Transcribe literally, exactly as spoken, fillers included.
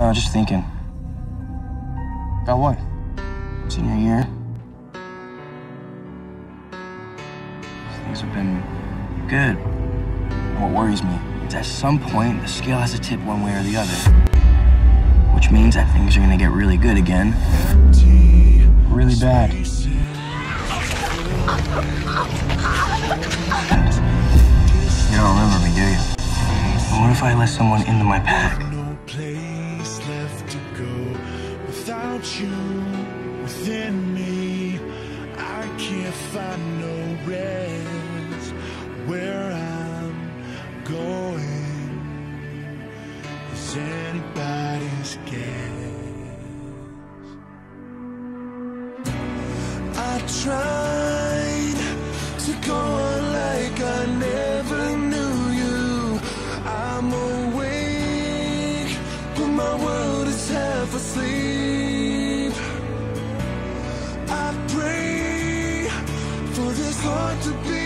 Uh, just thinking. About what? Senior year. Things have been good. What worries me is at some point the scale has to tip one way or the other. Which means that things are gonna get really good again. Really bad. You don't remember me, do you? And what if I let someone into my pack? No place left to go without you within me. I can't find no rest where I'm going. Is anybody's guess? I tried to go on like I never knew you. I'm awake, but my world is half asleep. I pray for this heart to be